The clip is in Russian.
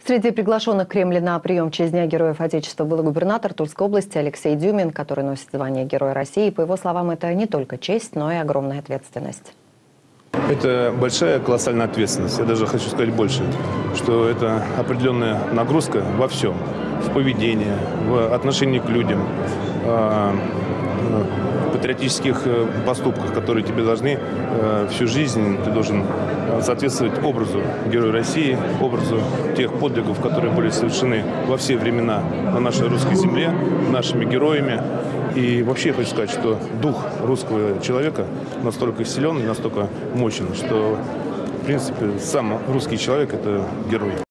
Среди приглашенных к Кремлю на прием в честь Дня Героев Отечества был и губернатор Тульской области Алексей Дюмин, который носит звание Героя России. По его словам, это не только честь, но и огромная ответственность. Это большая, колоссальная ответственность. Я даже хочу сказать больше, что это определенная нагрузка во всем. В поведении, в отношении к людям, в патриотических поступках, которые тебе должны всю жизнь, ты должен соответствовать образу Героя России, образу тех подвигов, которые были совершены во все времена на нашей русской земле, нашими героями. И вообще я хочу сказать, что дух русского человека настолько силен и настолько мощен, что, в принципе, сам русский человек – это герой.